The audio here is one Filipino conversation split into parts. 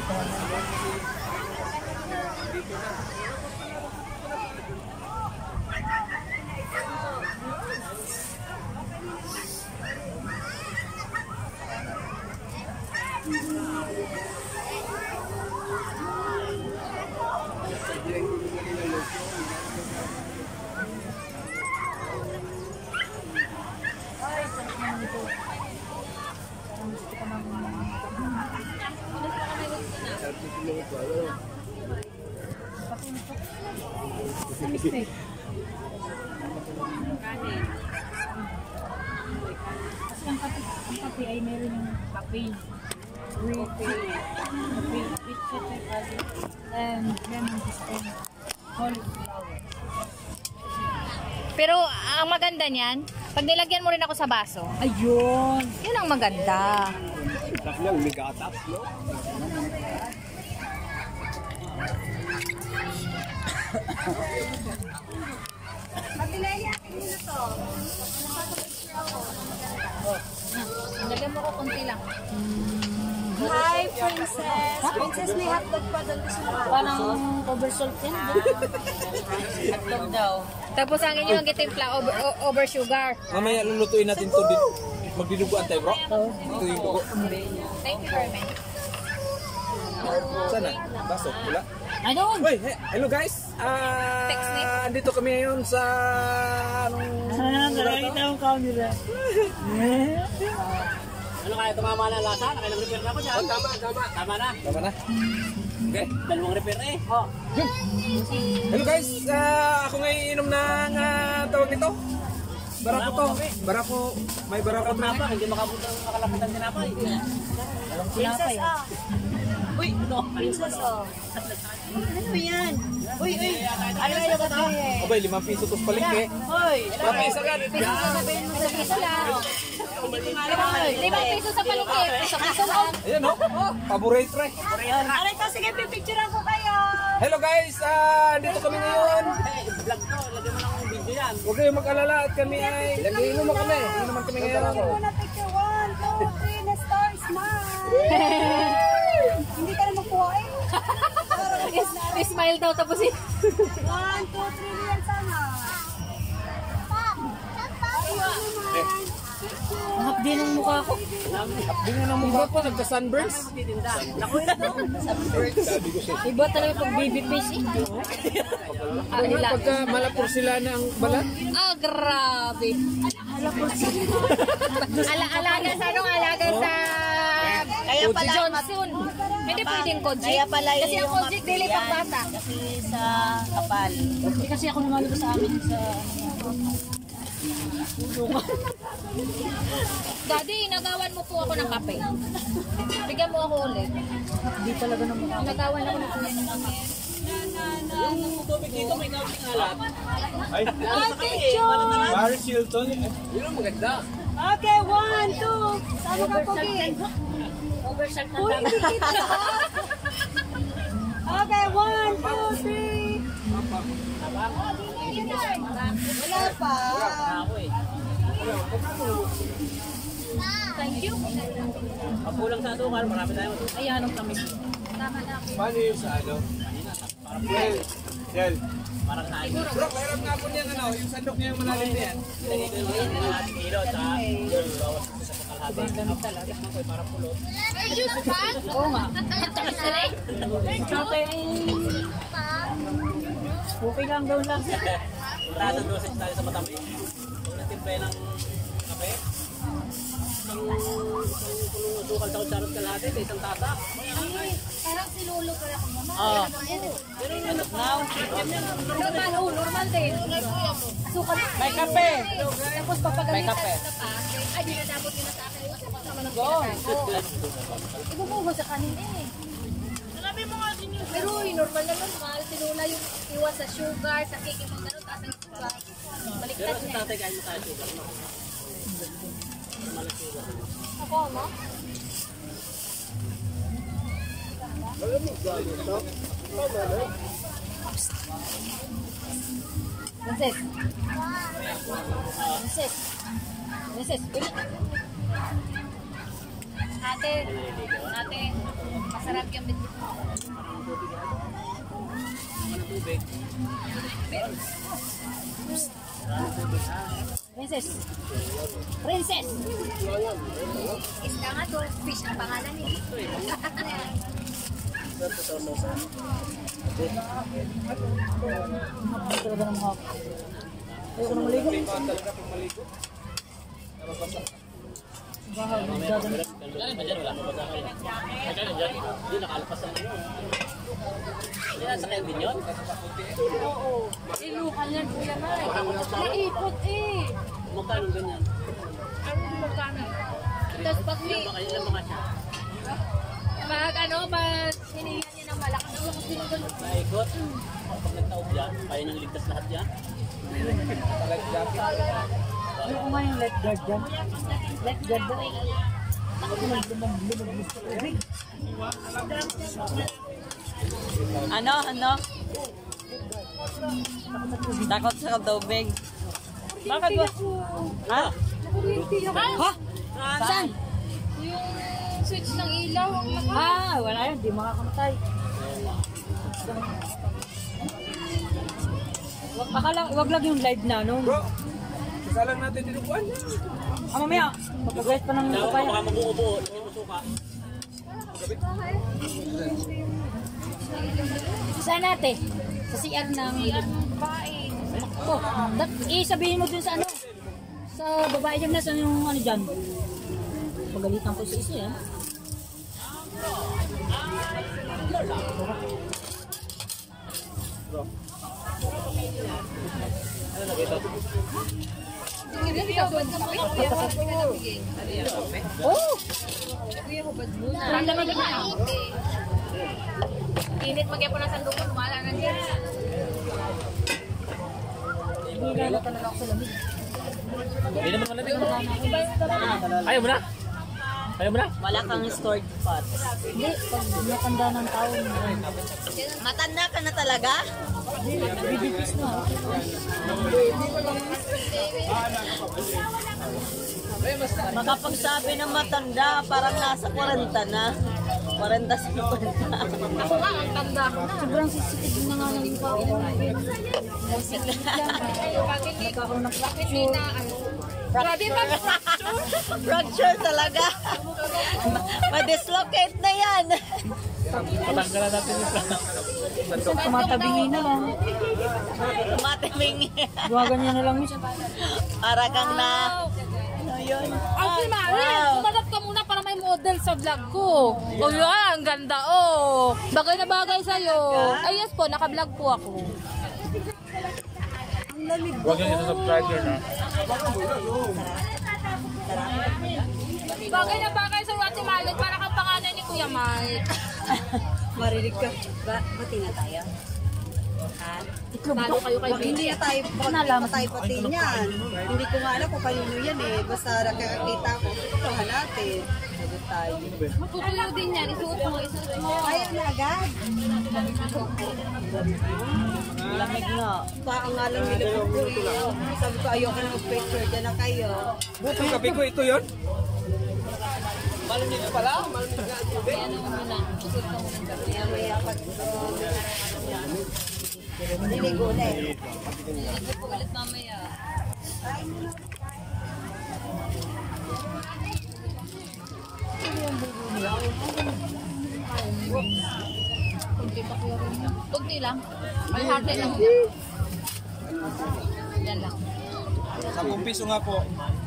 Mistake. Kasi ang kape ay meron yung kape. And lemon stem. Cauliflower. Pero ang maganda niyan, pag nilagyan mo rin ako sa baso. Ayun. Yun ang maganda. Tapos lang, may gatas, no? Nilagyan mo ko konti lang. Hi, Princess! Princess, may hotdog pa doon gusto mo. Parang over salt yan. Hotdog daw. Tapos ang inyong gitimpla over sugar. Mamaya lulutuin natin to din. Magdiduguan tayo, bro. Ito yung dugo. Thank you very much. Sana? Baso? Wala? Ayun! Uy, hello guys! Text me. Andito kami ngayon sa... Nakakita ang camera. Ano kaya tumama na lasa? Nakailang repair na ako dyan. Tama na. Tama na. Okay. Dalawang repair na eh. Hello guys! Ako ngayon inom ng tawag nito. Barako to. Barako. May barako to. Tinapay, hindi makalapitan tinapay. Princess, ah. Uy, no. Princess, oh. Ano yan? Uy. Ano yung kape? Abay, 5 piso tos palengke. Hoy. Kapay isa gan. Sabihin mo sa piso lang. 5 piso sa palengke. Sa piso lang. Ayan no? Favorite re. Aray ko, sige, pipicturean ko kayo. Hello guys! Dito kami ngayon. Vlog to, lagyan mo ng video yan. Huwag kayong mag-alala at kami ay nag-iinuman kami. Inuman kami ngayon. Muna picture 1, 2, 3, na star smile. Hindi ka na magkuha eh. Smile daw tapos 1, 2, 3, yan sana. Mahap din ang mukha ko. Di nga ng mukha ko, nagka-sunburns. Iba talaga pag baby face eh. Pagka malapor sila na ang balat. Ah, grabe. Alaga sa alaga sa Kaya pala, Johnson. Hindi pwedeng Kojic. Kaya pala Kasi ang Kojic dili pang bata. Kasi sa kapal. Hindi kasi ako lumalabas sa amin sa Daddy, nagawan mo po ako ng kape. Bigyan mo ako ulit. hindi talaga ng mukha. Nagawan ako ng kuya ng kape. Yung tubig dito may kaunting alat. Ay, Ay, picture! Paris Hilton. Yun ang maganda. Okay, 1, 2. Sama ka po, Gil. Oversalt na Uy, lang. hindi kita ka. Okay, 1, 2, 3. Wala pa. Ako eh. Thank you. Kapulang sa asukal, marami tayo. Ayan ang tamis. Tama na ako. Paano yung sa ano? Yel. Parang sa akin. Bro, kahirap nga po niyan ano, yung sandok niya yung malalim na yan. Dito yung mga ating kilo, tsaka yung bawas sa pagkalahati. Ang talaga, ako parang pulot. Oo nga. Kape. Okay lang daw lang. Lahat ng dosage tayo sa matabi. Kung natimpay ng kape, isang kulong asukal sa kutsarot kalahati, sa isang tasa. Parang si Lolo pala ko naman. Oo. Pero yung anak now, Normal, oh, normal din. Asukal. may kape. Tapos papagalitan May kape. ka pa. Ay, di na dapat din sa akin. Asukal naman ang Go. Ibubuho sa kanin eh. Sabi mo nga din yun. Pero normal naman, mahal. Sinula yung iwas sa sugar, sa cake, yung mga ganun, taas ang sugar. Baliktad Pero sa niya. tatay kain mo tayo sugar, no? Ako, mo? Princess. Princess. Princess. Ate. Ate. Masarap Marami kang bitbit. Ano tubig? Princess. Princess. Isda nga to, fish ang pangalan eh. Ito talaga ng mga... Ayoko na maligo. Talaga pag maligo. Nababasa. Bahaw. Gagamit. Galing ba dyan? Wala pa ba sa akin? Galing dyan? Hindi, nakalpas ang ano. Hindi, nasa kayo din yun? Ilukan yan, kuya na. Naipot eh. Magkano ganyan? Ano magkano? Tapos pag may, Ilan ba siya? pag hinihingan niya ng malaki, ang lakas din ng ganun. Naikot? Pag nagtaob yan, kaya nang ligtas lahat yan? Ayoko nga yung lifeguard dyan. Lifeguard daw. Ano? Takot sa tubig. Bakit ba? Ha? Ha? Saan? Yung switch ng ilaw, ang lakas. Ah, wala yun. Di makakamatay. Wag lang yung live na, no? Bro, sasalang natin dito kuwan. Mamaya. Pagkagayas pa ng Baka papaya. mag-uubo, hindi mo suka. Saan natin? Sa CR ng babae. Oh, sabihin mo dun sa ano? Sa babae dyan na sa yung ano dyan. Pagalitan ko sa isa yan. Tingnan niyo, ba't ka makikita? Oh! Kuya ko, ba't muna? Ramdaman ka na. Init magyan po ng sandungan, lumala na dyan. Hindi na talaga ako sa lamig. Hindi naman malamig. Ayaw mo na? Ayaw mo na? Wala kang stored pot. Hindi, pag matanda ng tao, Matanda ka na talaga? bibigis na. Makapagsabi ng matanda, parang nasa 40 na. 40 sa 50. Ako nga, ang tanda ko na. Sobrang sensitive na nga ng tao. Bakit hindi na, ano? Grabe ba? Fracture talaga. Ma-dislocate na yan. Patanggalan natin yung Tumatabingi na lang. Tumatiming. Gumaganyan na lang yun. Para kang na... Ano yun? Ang Mari, umanap ka muna para may model sa vlog ko. Oh, yan, ang ganda, oh. Bagay na bagay sa'yo. Ay, yes po, naka-vlog po ako. Huwag yung subscriber na. Bagay na bagay sa Ate Malik para kang pangalan ni Kuya Mike. Marinig ka. Bati na tayo. Ha? Talo kayo kay Hindi Billy. na tayo patay niyan. Hindi ko nga alam kung kanino yan eh. Basta nakakita ko. Itohan natin. Sagot tayo. Matutuyo din yan. Isuot mo, isuot mo. Ayaw na agad. Lamig na. Baka nga lang nilabog ko eh. Sabi ko ayoko na mag-picture. Diyan na kayo. Buto yung kape ko, ito yun? Malamig na pala, malamig na ang tubig. Mamaya pag niligo na eh. Ito po ulit mamaya. Kunti lang. May hati lang. Yan lang. 10 piso nga po.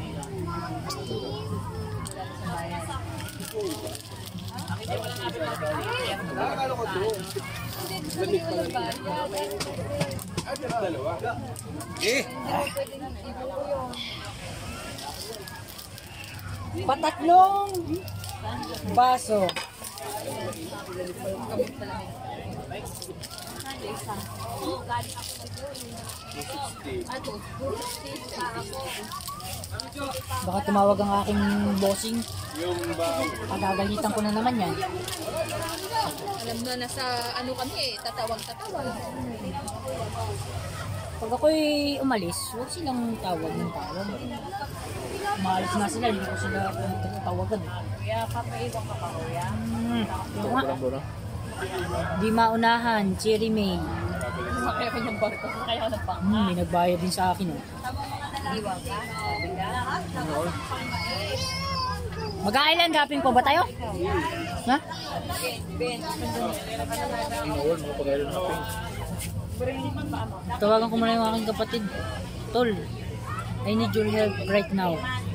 Nakakalo ko doon. Dalawa. Eh! Patatlong baso. Baka tumawag ang aking bossing. Pagagalitan ko na naman yan. Alam na nasa ano kami eh. Tatawag. Pag ako'y umalis, huwag silang tawag ng tawag. Maalis na sila, hindi ko sila tawagan. Kaya papaiwan ka pa, kuya. Ito nga. Di maunahan, Cherry May. Sakay ako ng barko. Sakay ako ng bangka. May nagbayad din sa akin. Oh. Iwan ka. Mag-island hopping po ba tayo? Ha? Tawagan ko muna yung aking kapatid. Tol, I need your help right now.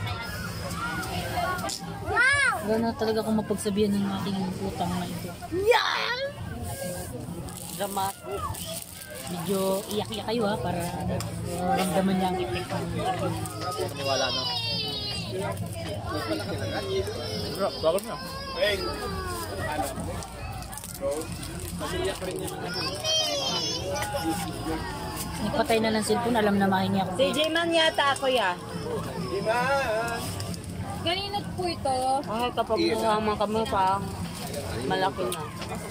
Wala na talaga akong mapagsabihan ng aking utang na ito. Dramatic. Medyo iyak-iyak kayo ha, para ramdaman niya ang effect ng Paniwala na. Bakit na? nagpatay na ng cellphone, alam na mahingi ako. Si J-Man yata ako ya. Ganinot po ito. Ay, kapag mukha kami pa, malaki na.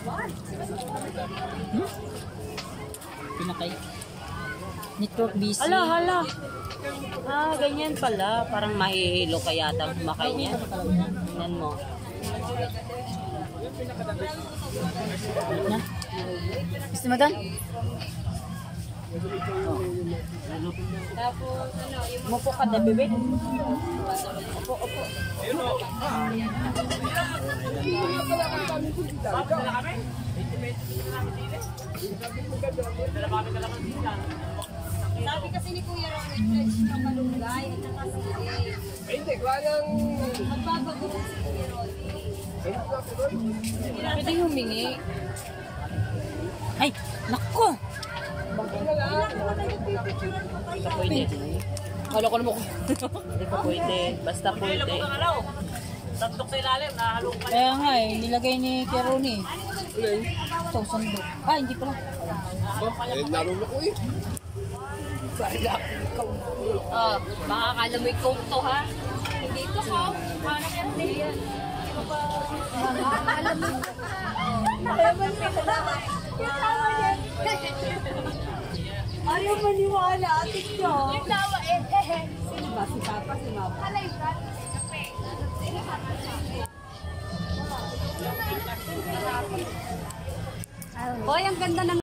Pinakay. Network busy. Hala. Ah, ganyan pala. Parang mahihilo ka yata kumakay niya. Tingnan mo. Na? Gusto mo doon? Mupo ka na, bebe. Sabi kasi ni Kuya Ronald, fresh na malunggay at saka sili. Hindi, kaya Magbabago rin si Kuya Ronald. Pwede humingi. Ay, nako! Hindi ka pwede. Kala ko naman ko. Hindi ka pwede. Basta pwede. Tandok sa ilalim, nahalo ka. Kaya nga eh, nilagay ni Keroni. Ito, sandok. Ah, hindi pala. naroon ako eh. Oh, baka akala mo ikaw to, ha? Hindi ito ko. Paano kaya hindi yan? Ayaw maniwala, atik nyo. Yung tawa, Sino ba? Si Papa, si Mama? Hoy, ang ganda ng